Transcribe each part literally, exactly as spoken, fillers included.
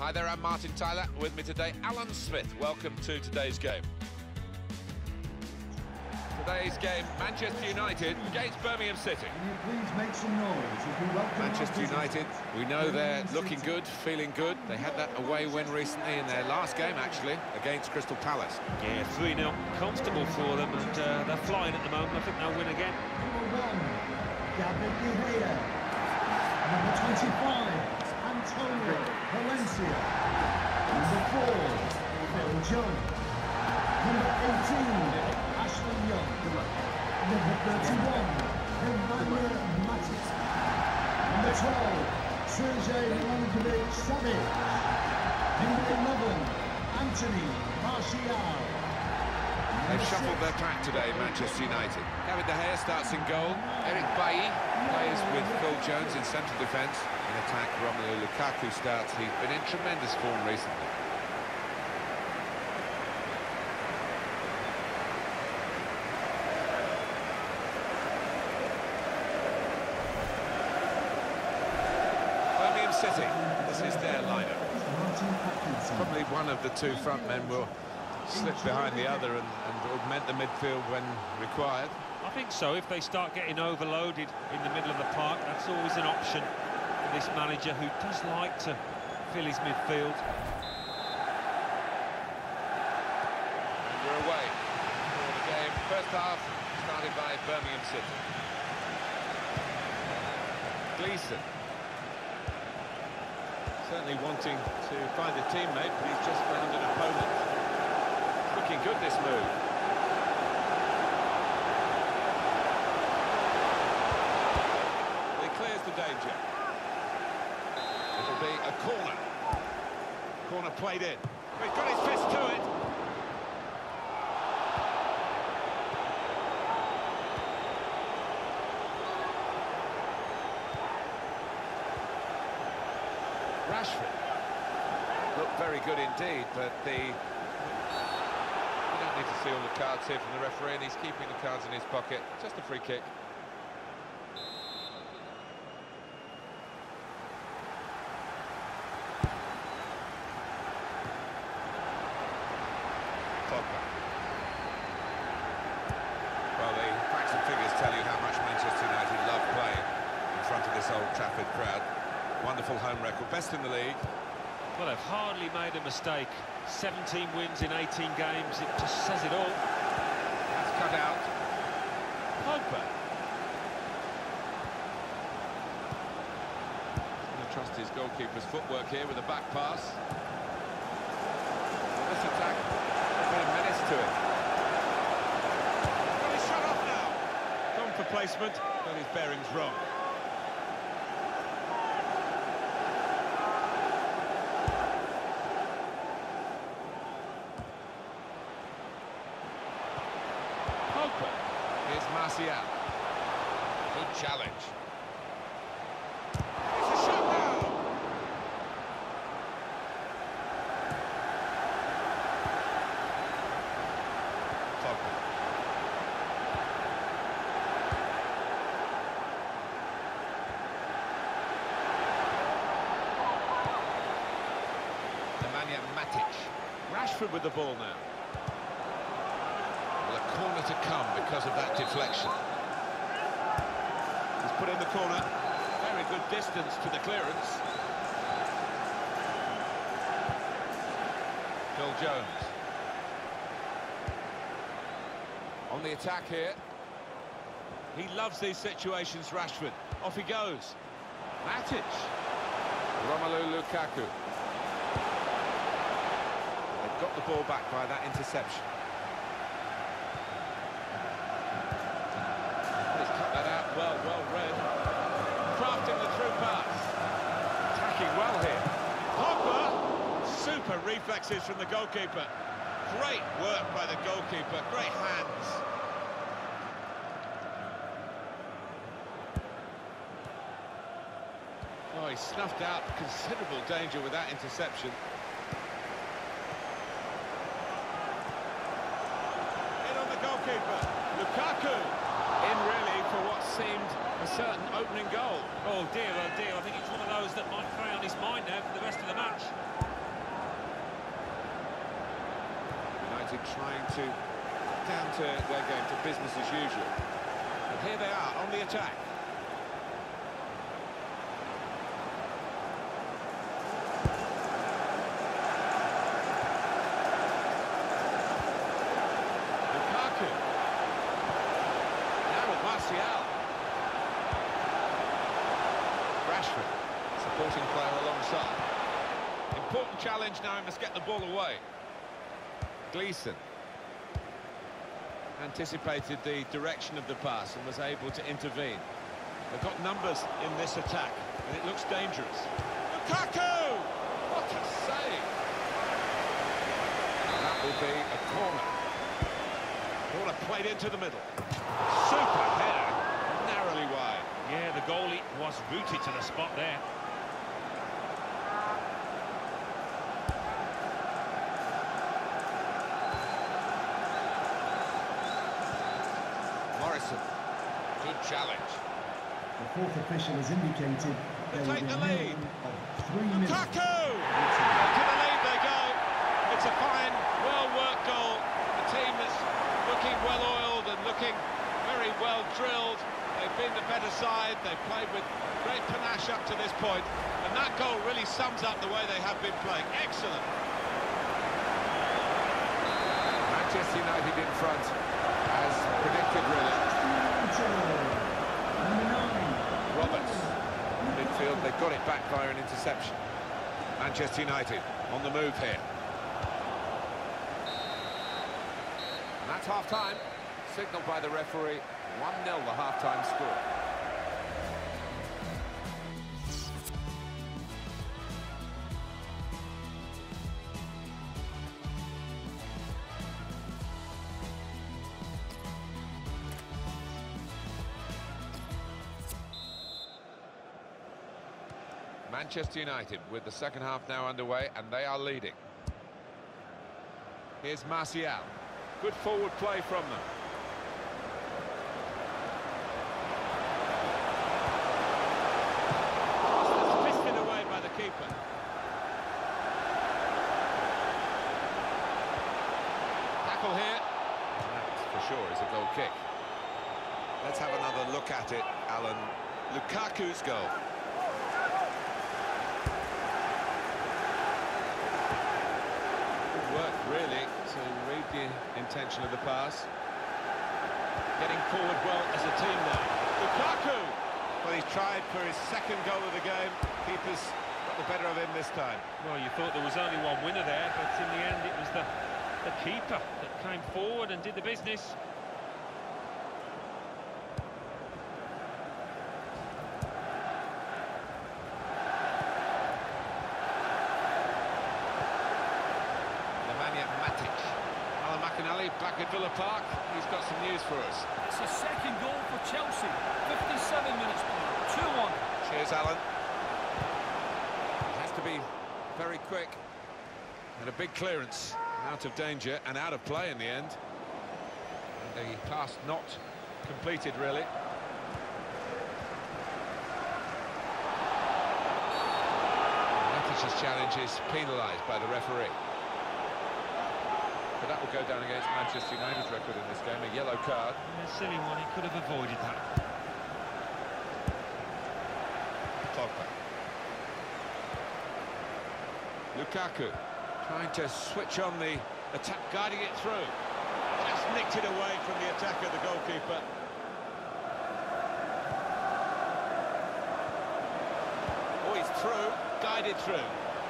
Hi there, I'm Martin Tyler. With me today, Alan Smith. Welcome to today's game. Today's game, Manchester United against Birmingham City. Can you please make some noise if you welcome Manchester United, we know they're looking good, feeling good. They had that away win recently in their last game, actually, against Crystal Palace. Yeah, three nil, comfortable for them, and uh, they're flying at the moment. I think they'll win again. Number one, David De Gea. Number twenty-five, Antonio Valencia. Number four, Phil Jones. Number eighteen, Ashley Young. Number thirty-one, Nemanja Matic. Number twelve, Sergej Milinkovic-Savic. Number eleven, Anthony Martial. They've shuffled their pack today, Manchester United. David De Gea starts in goal. Eric Bailly plays with Phil Jones in central defence. In attack, Romelu Lukaku starts. He's been in tremendous form recently. Birmingham City, this is their lineup. Probably one of the two front men will slip behind the other and, and augment the midfield when required. I think so. If they start getting overloaded in the middle of the park, that's always an option for this manager who does like to fill his midfield. And we're away for the game. First half started by Birmingham City. Gleeson. Certainly wanting to find a teammate, but he's just found an opponent. Looking good, this move. He clears the danger. It'll be a corner. Corner played in. He's got his fist to it. Rashford looked very good indeed, but the you don't need to see all the cards here from the referee, and he's keeping the cards in his pocket. Just a free kick. Pogba. Well, the facts and figures tell you how much Manchester United love playing in front of this Old Trafford crowd. Wonderful home record, best in the league. Well, they've hardly made a mistake. seventeen wins in eighteen games, it just says it all. That's cut out. Pogba. Going to trust his goalkeeper's footwork here with a back pass. This attack, a bit of menace to it. Well, he's shut off now. Gone for placement, got his bearings wrong. Here's Martial. Good challenge. It's a shot now. Pogba. Nemanja Matic. Rashford with the ball now. A corner to come because of that deflection. He's put in the corner. Very good distance to the clearance. Phil Jones. On the attack here. He loves these situations, Rashford. Off he goes. Matic. Romelu Lukaku. They've got the ball back by that interception. Well, well read. Crafting the through pass. Attacking well here. Pogba! Super reflexes from the goalkeeper. Great work by the goalkeeper. Great hands. Oh, he snuffed out considerable danger with that interception. In on the goalkeeper. Lukaku! In really for what seemed a certain opening goal. Oh dear, oh dear, I think it's one of those that might carry on his mind now for the rest of the match. trying to down to their game to business as usual. And here they are on the attack. Lukaku. Now with Martial. Rashford, supporting player alongside. Important challenge now, he must get the ball away. Gleeson anticipated the direction of the pass and was able to intervene. They've got numbers in this attack, and it looks dangerous. Lukaku! What a save! And that will be a corner. Corner played into the middle. Super header, narrowly wide. Yeah, the goalie was rooted to the spot there. Morrison, good challenge. The fourth official has indicated there will Take be the a lead. minimum of three minutes. Lukaku! To the lead they go. It's a fine, well-worked goal. The team is looking well-oiled and looking very well drilled. They've been the better side. They've played with great panache up to this point. And that goal really sums up the way they have been playing. Excellent. Manchester United in front, as predicted, really. Number nine. Roberts, midfield, they've got it back via an interception. Manchester United on the move here. And that's half-time, signalled by the referee, one nil the half-time score. Manchester United with the second half now underway, and they are leading. Here's Martial. Good forward play from them. It's fisted away by the keeper. Tackle here. That, for sure, is a goal kick. Let's have another look at it, Alan. Lukaku's goal. Work really to read the intention of the pass. Getting forward well as a team now. Lukaku! Well, he's tried for his second goal of the game. Keeper's got the better of him this time. Well, you thought there was only one winner there, but in the end it was the, the keeper that came forward and did the business. Back at Villa Park, he's got some news for us. It's a second goal for Chelsea. fifty-seven minutes played, two one. Cheers, Alan. It has to be very quick. And a big clearance, out of danger and out of play in the end. And the pass not completed, really. Matic's challenge is penalised by the referee. But that will go down against Manchester United's record in this game, a yellow card. And a silly one, he could have avoided that. Pogba. Lukaku trying to switch on the attack, guiding it through. Just nicked it away from the attacker, the goalkeeper. Oh, he's through, guided through.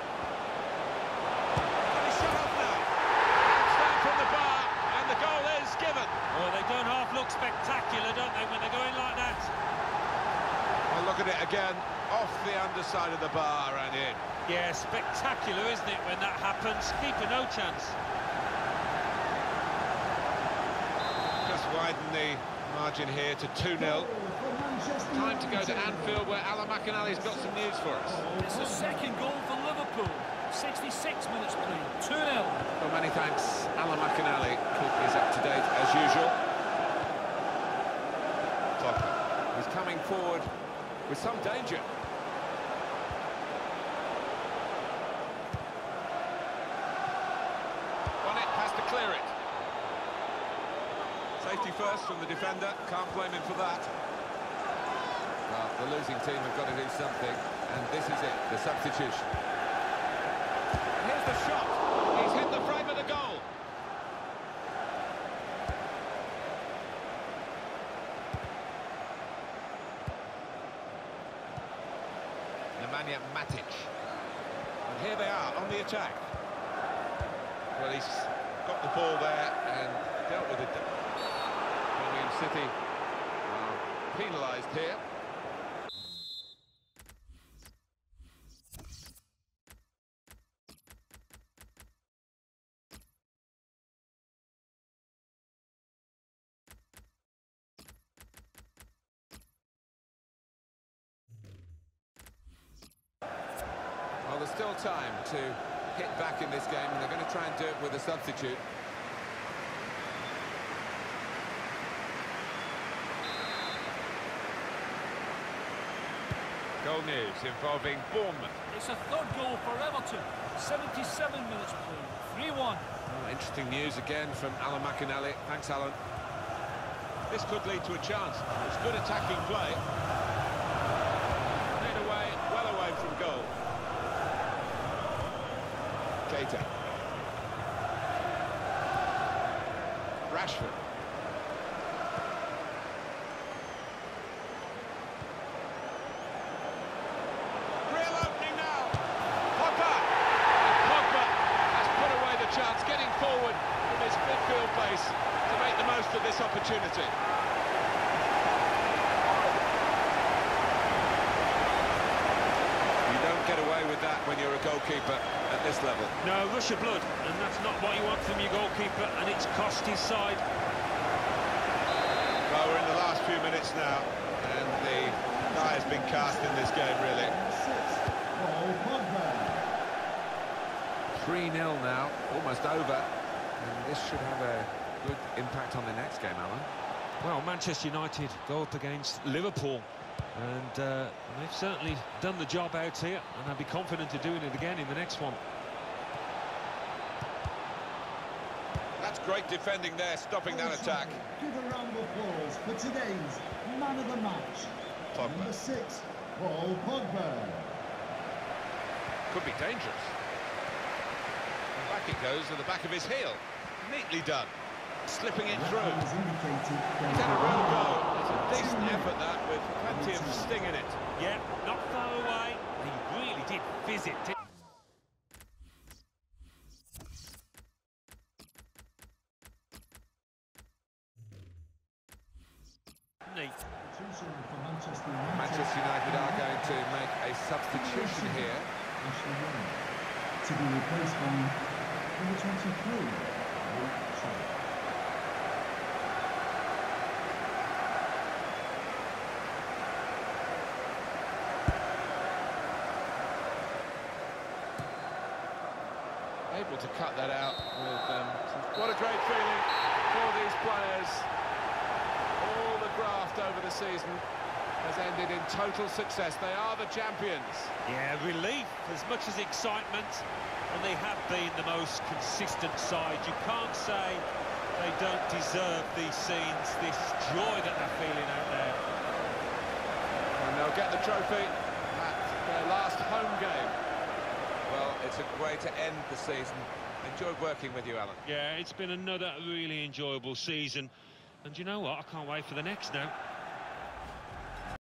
He's shut off now. From the bar, and the goal is given. Well, they don't half look spectacular, don't they, when they're going like that? Well, look at it again, off the underside of the bar and in. Yeah, spectacular, isn't it, when that happens? Keeper no chance. Just widen the margin here to two nil. Time to go to Anfield, where Alan McInally's got some news for us. It's the second goal for Liverpool. sixty-six minutes played, two nil. Well, many thanks, Alan McInally. Keeper is up to date as usual. Pogba. He's coming forward with some danger. Bonnet has to clear it. safety first from the defender. Can't blame him for that. Well, the losing team have got to do something, and this is it, the substitution. Here's the shot. He's hit the frame of the goal. Nemanja Matic. And here they are on the attack. Well, he's got the ball there and dealt with it. Birmingham City are penalised here. Well, there's still time to hit back in this game, and they're going to try and do it with a substitute. Goal news involving Bournemouth. It's a third goal for Everton. seventy-seven minutes played. three one. Oh, interesting news again from Alan McInally. Thanks, Alan. This could lead to a chance. It's good attacking play. Played away, well away from goal. Keita. Rashford. Real opening now. Pogba. And Pogba has put away the chance, getting forward from his midfield base to make the most of this opportunity. You don't get away with that when you're a goalkeeper at this level. No, rush of blood, and that's not what you want from your goalkeeper, and it's cost his side. Well, we're in the last few minutes now, and the die has been cast in this game, really. Paul Pogba. three nil now, almost over. And this should have a good impact on the next game, Alan. Well, Manchester United go up against Liverpool, and uh, they've certainly done the job out here, and I'll be confident of doing it again in the next one. That's great defending there, stopping that attack. Give a round of applause for today's man of the match. Pogba. Number six, Paul Pogba. Could be dangerous. And back it goes to the back of his heel. Neatly done. Slipping it through. Referee has indicated there It's is had a a real goal. go. It's a decent effort, that, with plenty of sting in it. Yeah, not far away. He really did fizz it. Neat. Substitution for Manchester United. Manchester United are going to make a substitution here. Ashley Young. To be replaced by number twenty-three, Luke Shaw. Able to cut that out with um, some... What a great feeling for these players. All the graft over the season has ended in total success. They are the champions. Yeah, relief as much as excitement, and they have been the most consistent side. You can't say they don't deserve these scenes, this joy that they're feeling out there. And they'll get the trophy at their last home game. Well, it's a way to end the season. Enjoyed working with you, Alan. Yeah, it's been another really enjoyable season. And you know what? I can't wait for the next now.